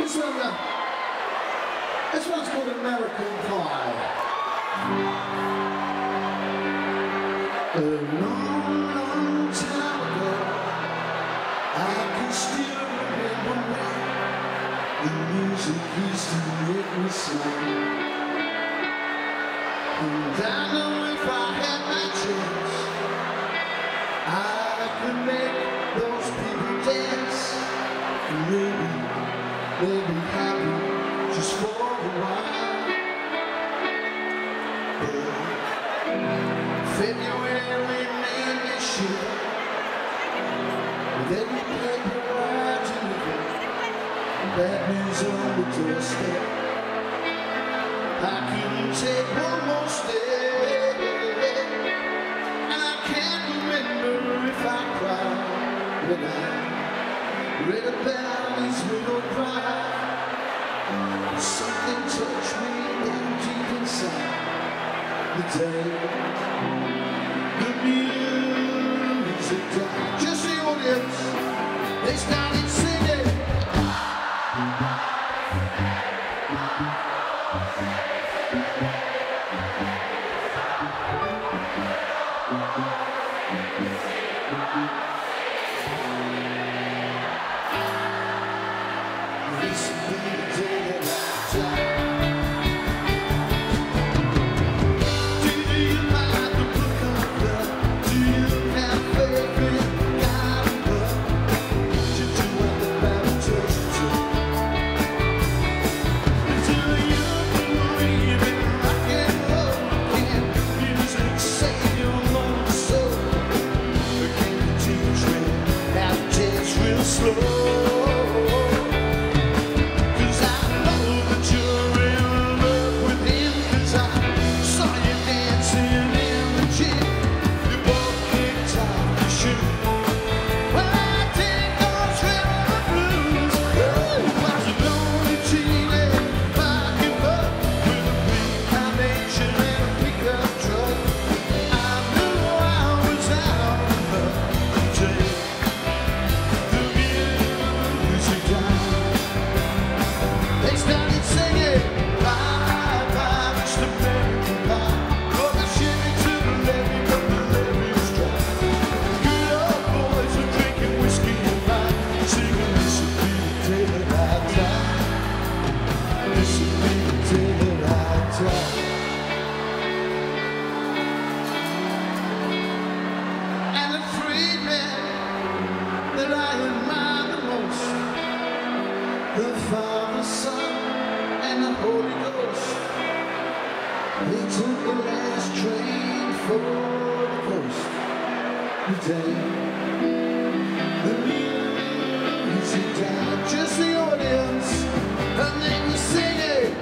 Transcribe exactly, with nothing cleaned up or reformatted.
This one, uh, this one's called American Pie. A long, long time ago, I can still remember when the music used to make me smile. And I know if I had my chance, I could make those people dance. And maybe they'll be happy just for a while. But February made me shiver with every paper I deliver. Bad news on the doorstep. I couldn't take one more step, and I can't remember if I cried when I read about his widow bride. Something touched me down deep inside the day the music died. Just the audience, they started singing. This will be the day that I die. Do you mind the book of love? Do you have faith in God and love? You do what the Bible tells you to. Until you believe in rock and roll again, music save your lonely soul. Can you teach me how to dance real slow? And the three men that I admire the most, the Father, Son, and the Holy Ghost, they took the last train for the coast. The day the music died, just the audience, and then you sing it.